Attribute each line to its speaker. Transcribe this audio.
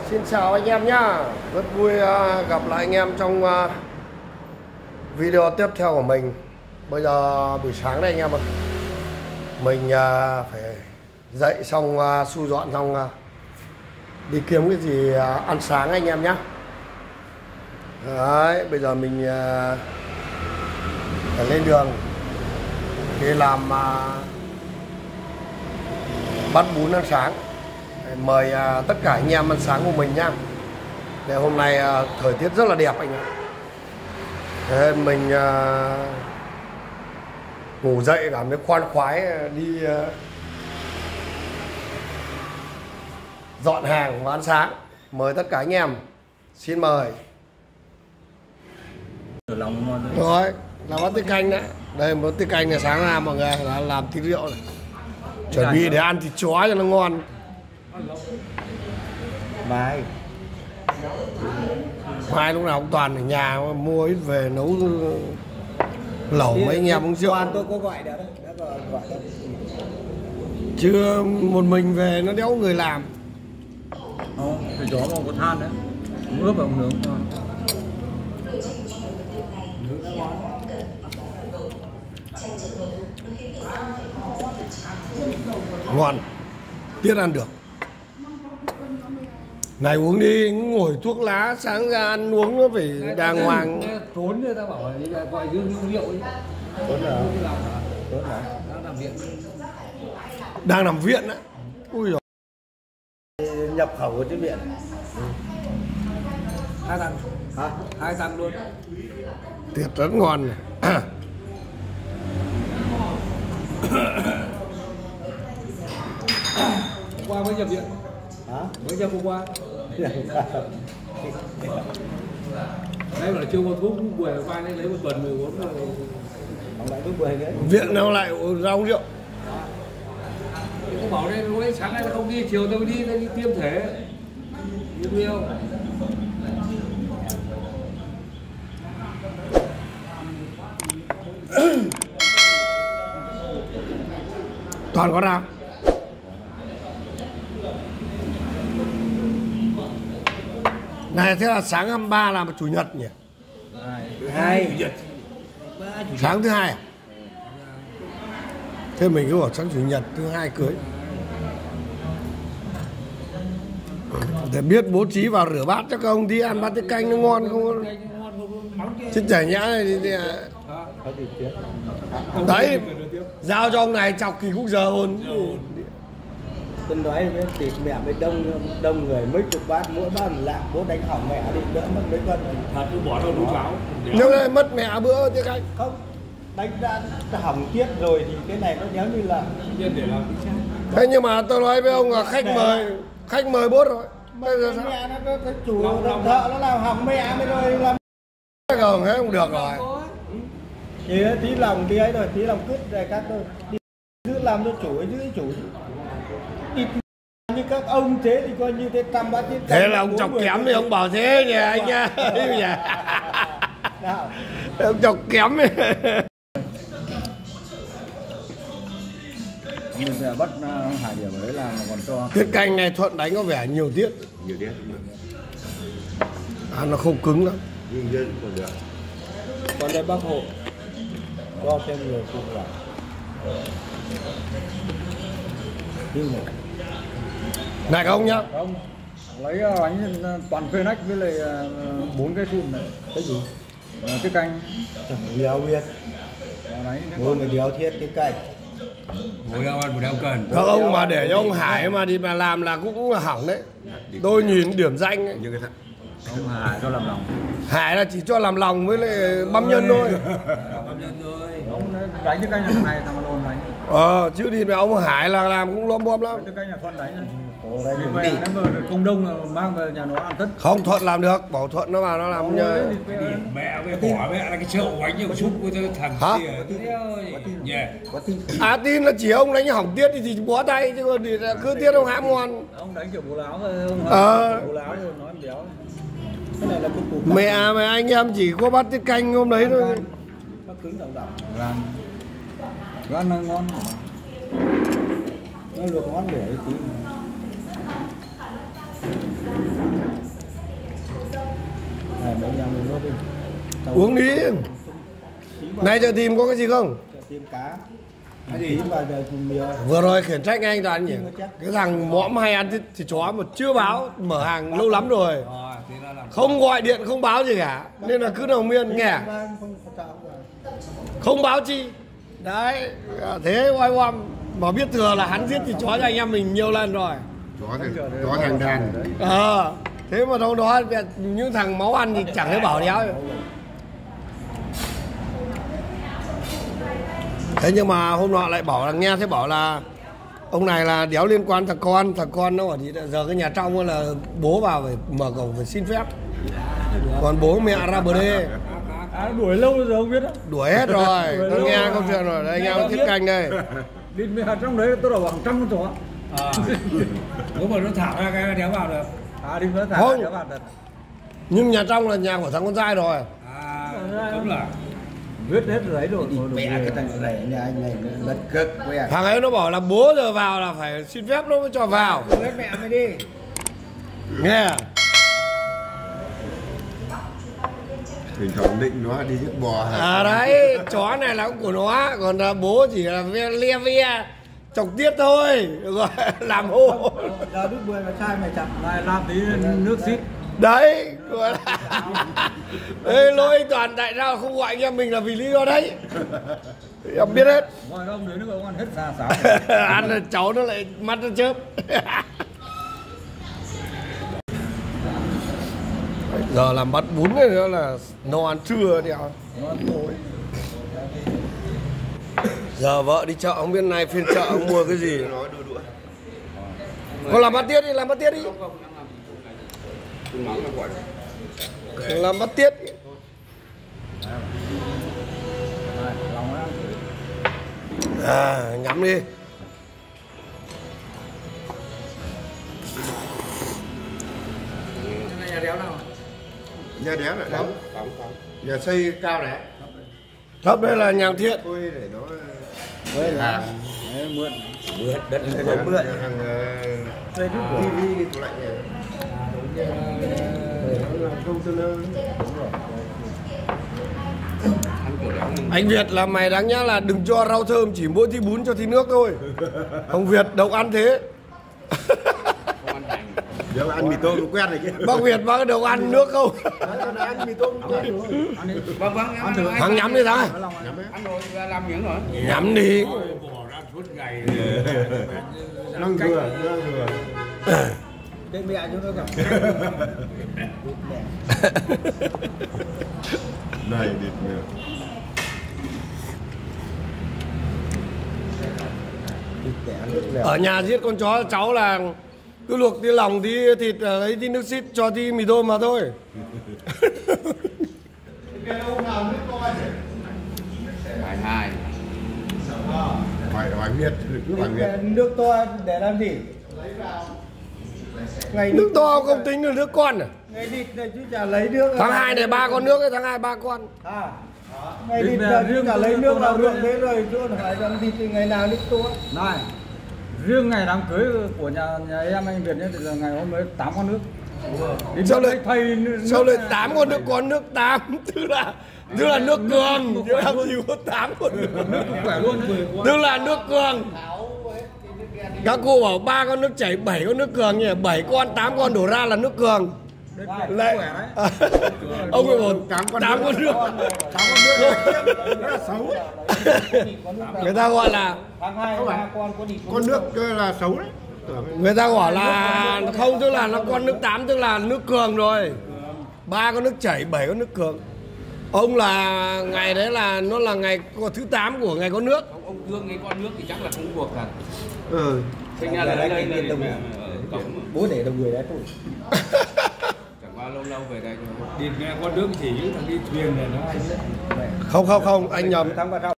Speaker 1: Xin chào anh em nhá. Rất vui gặp lại anh em trong video tiếp theo của mình. Bây giờ buổi sáng đây anh em ạ. Mình phải dậy xong xu dọn xong đi kiếm cái gì ăn sáng anh em nhá. Đấy, bây giờ mình phải lên đường đi làm bát bún ăn sáng. Mời tất cả anh em ăn sáng của mình nhá. Để hôm nay thời tiết rất là đẹp anh ạ. Thế mình ngủ dậy cảm thấy khoan khoái đi dọn hàng và ăn sáng. Mời tất cả anh em. Xin mời. Rồi, làm bát tiết canh đấy. Đây một tiết canh này sáng làm mọi người là làm thịt rượu này. Chuẩn bị để ăn thịt chó cho nó ngon. Mai lúc nào cũng toàn ở nhà mua ít về nấu lẩu mấy anh em uống rượu.
Speaker 2: Tôi có gọi đã gọi đó.
Speaker 1: Chứ một mình về nó đéo người làm.
Speaker 2: Thì chó mà có than đấy, ướp vào nướng.
Speaker 1: Ngon, tiết ăn được. Này uống đi, ngồi thuốc lá sáng ra ăn uống nó phải đàng hoàng.
Speaker 2: Trốn người ta bảo là gọi rượu ấy. Trốn rồi. Trốn rồi. Đang nằm viện.
Speaker 1: Đang nằm viện á. Ui giời.
Speaker 2: Nhập khẩu của trên viện. 2 thằng. Hả? 2 thằng luôn.
Speaker 1: Tiết rất ngon này.
Speaker 2: Qua mới nhập viện. Hả? Mới nhập hôm qua. Đấy là chưa có thuốc buổi qua đây lấy một tuần rồi uống rồi. Ông lại thuốc buổi đấy.
Speaker 1: Viện nào lại ra uống rượu.
Speaker 2: Cô bảo đây lúc ấy sáng nay nó không đi, chiều tôi đi tiêm thể. Tiêm yêu.
Speaker 1: Toàn có ra. Này thế là sáng 23 là chủ nhật nhỉ?
Speaker 2: Hai.
Speaker 1: Sáng thứ hai à? Thế mình cứ bảo sáng chủ nhật thứ hai cưới. Để biết bố trí vào rửa bát cho các ông tí ăn bát tiết canh nó ngon không? Chứ chả nhã này thì đấy, giao cho ông này chọc kỳ khúc giờ hồn.
Speaker 2: Tôi nói với thịt mẹ với đông người mấy chục bát, mỗi bát lạ, bố đánh hỏng mẹ đi đỡ mất mấy cân. Thật cứ bỏ đâu đúng cháo.
Speaker 1: Nhưng đây mất mẹ bữa tiết canh.
Speaker 2: Không, đánh đã hỏng tiết rồi thì cái này nó giống như là nhân để làm cái
Speaker 1: thế nhưng mà tôi nói với ông là khách mời bốt rồi.
Speaker 2: Bây giờ sao? Mẹ nó chủ động thợ nó làm hỏng mẹ mới rồi làm.
Speaker 1: Không, thế không được rồi.
Speaker 2: Thì tí lòng tí ấy rồi, tí lòng cứt rồi các thôi. Giữ làm cho chủ ấy, giữ chủ. Ít như các ông thế thì coi như thế trăm bát tiết.
Speaker 1: Thế là ông chọc kém thì ông bảo thế nhỉ anh nha. Ông chọc kém ấy.
Speaker 2: Nhưng bắt Hải Điểm ở đấy làm mà còn cho.
Speaker 1: Tiết canh này Thuận đánh có vẻ nhiều tiết.
Speaker 3: Nhiều tiết.
Speaker 1: Nó không cứng lắm.
Speaker 3: Nhưng dân còn được.
Speaker 2: Còn đây bác Hộ cho thêm nhiều cục vào.
Speaker 1: Này các ông nhá.
Speaker 2: Không, lấy bánh toàn phê nách với lại 4 cái thun này. Cái gì? Cái canh. Đéo biết. Ngồi mà đéo thiết cái canh. Ngồi đâu ăn một đéo cần.
Speaker 1: Các ông mà để cho ông Hải mà đi mà làm là cũng là hỏng đấy. Tôi nhìn điểm danh ấy.
Speaker 3: Như cái thằng
Speaker 2: Ông Hải cho làm lòng.
Speaker 1: Hải là chỉ cho làm lòng với lại băm nhân thôi.
Speaker 2: Băm nhân thôi. Ông đánh cái canh là thằng này thằng Lôn đánh.
Speaker 1: Chứ thì ông Hải là làm cũng lom bom lắm.
Speaker 2: Cái canh là Thuận đánh. Về nó công đông là mang về nhà nó ăn tất.
Speaker 1: Không, Thuận làm được, bảo Thuận nó vào nó làm nhờ.
Speaker 4: Mẹ với bỏ mẹ là cái chậu bánh nhiều xúc của thằng
Speaker 1: À tin là chỉ ông đánh hỏng tiết thì bó tay chứ còn thì cứ tiết ông hãm ngon.
Speaker 2: Ông đánh kiểu bố láo thôi. Bố láo rồi nói béo. Cái này là cục
Speaker 1: mẹ anh em chỉ có bắt tiết canh hôm đấy thôi.
Speaker 2: Nó cứng đồng đồng. Gan nó ngon. Nó luộc ngon để tí. Này mấy nhà mình nước đi.
Speaker 1: Uống đi. Này chợ tìm có cái gì không?
Speaker 2: Chợ tìm cá. Cái gì mà giờ cùng nhiều.
Speaker 1: Vừa rồi khiển trách anh toàn nhỉ. Cái thằng mõm hay ăn thịt chó mà chưa báo, mở hàng lâu lắm rồi. Không gọi điện không báo gì cả. Nên là cứ đồng miên nghe. Không báo chi. Đấy, thế oai oăm mà biết thừa là hắn giết thịt chó cho anh em mình nhiều lần rồi.
Speaker 3: Chó thành đàn.
Speaker 1: Thế mà đâu đó những thằng máu ăn thì chẳng thấy bảo đéo. Thế nhưng mà hôm nọ lại bảo là nghe thấy bảo là ông này là đéo liên quan thằng con nó ở thì giờ cái nhà trong là bố vào phải mở cổng phải xin phép, còn bố mẹ ra bờ đê.
Speaker 2: Đuổi lâu rồi không biết đó.
Speaker 1: Đuổi hết rồi, tôi nghe câu chuyện rồi, đây anh em Thiết Canh đây.
Speaker 2: Đi mẹ trong đấy tôi đào bằng trăm con chó.
Speaker 4: Nếu mà nó thả ra cái đéo vào được.
Speaker 2: Đi nó thả
Speaker 1: Không.
Speaker 2: đéo vào được.
Speaker 1: Nhưng nhà trong là nhà của thằng con trai rồi.
Speaker 4: Đúng là
Speaker 2: Viết hết rồi rồi.
Speaker 3: Mẹ cái thằng này nhà anh này nó lật cực quẹt.
Speaker 1: Thằng ấy nó bảo là bố giờ vào là phải xin phép nó mới cho vào.
Speaker 2: Lấy mẹ mày đi.
Speaker 1: Nghe.
Speaker 3: Thỉnh thoảng định nó đi giết bò hả?
Speaker 1: Đấy, chó này là của nó, còn là bố chỉ là le ve chọc tiết thôi, rồi làm hô.
Speaker 2: Giờ đứt bưởi mà trai mày chặt lại làm tí nước xít.
Speaker 1: Đấy, gọi là ê, lỗi toàn tại sao không gọi anh em mình là vì lý do đấy. Em biết hết.
Speaker 2: Gọi ông đến nước ông ăn hết xa xáo.
Speaker 1: Ăn là cháu nó lại mắt nó chớp. Giờ làm bát bún này nữa là nấu ăn trưa đi ạ. Giờ vợ đi chợ không biết nay phiên chợ ông mua cái gì. Con làm bát tiết đi, làm bát tiết đi. Làm bát tiết. Nhắm đi.
Speaker 4: nhà đéo nào?
Speaker 3: Nhà đéo lại đóng. Nhà xây cao này.
Speaker 1: Thấp đây là nhà Thiện.
Speaker 3: Tôi để nó
Speaker 2: Đây là mượn.
Speaker 4: Mượn đất
Speaker 3: mượn thằng TV tủ lạnh này.
Speaker 1: Anh Việt là mày đáng nhá là đừng cho rau thơm, chỉ mỗi tí bún cho tí nước thôi. Ông Việt độc ăn thế.
Speaker 3: Nếu ăn mì tôm cũng quen rồi chứ.
Speaker 1: Bác Việt bác độc ăn nước không?
Speaker 3: Ăn mì tôm cũng quen rồi.
Speaker 4: Vâng, ăn thử.
Speaker 1: Thằng nhắm đi thằng.
Speaker 4: Ăn rồi, làm miếng rồi.
Speaker 1: Nhắm đi.
Speaker 4: Bỏ ra suốt ngày.
Speaker 3: Năng vừa.
Speaker 2: Cái mẹ chúng nó gặp.
Speaker 3: Này địt mẹ.
Speaker 1: Ở nhà giết con chó cháu là cứ luộc tí lòng tí thịt lấy tí nước xít cho tí mì tôm mà thôi.
Speaker 4: Hai.
Speaker 3: Hỏi Việt, cứ hỏi Việt.
Speaker 2: Nước to để làm gì? Ngày
Speaker 1: Nước to không tính được nước con à?
Speaker 2: ngày địt này chứ chả lấy nước.
Speaker 1: Tháng 2 này 3 con nước, tháng 2 3 con.
Speaker 2: Ngày địt là chứ chả lấy nước là lượng thế rồi chứ phải làm thịt thì ngày nào nước to. Này. Riêng ngày đám cưới của nhà em anh Việt nhé thì là ngày hôm đấy 8 con nước.
Speaker 1: Sao lại 8 con nước, con nước 8 tức là nước cường, chứ làm gì có 8 con nước.
Speaker 2: Nước khỏe luôn.
Speaker 1: Tức là nước cường. Các cô bảo 3 con nước chảy, 7 con nước cường nhỉ, 7 con 8 con đổ ra là nước cường. Lại ông ấy bảo 8 con nước. 8 con nước rất là xấu. Người ta gọi là
Speaker 3: Con nước là xấu đấy.
Speaker 1: người ta gọi là không, tức là nó con nước 8 tức là nước cường rồi. 3 con nước chảy, 7 con nước cường. Ông là ngày đấy là nó là ngày thứ 8 của ngày có nước.
Speaker 4: Ông Dương cái con nước thì chắc là không buộc thật. Sinh ra
Speaker 2: là
Speaker 4: là
Speaker 2: đây bố để đồng người đấy thôi.
Speaker 4: Chẳng qua lâu về đây thôi. Đi nghe con nước chỉ những thằng đi thuyền này nó
Speaker 1: Không, anh nhầm.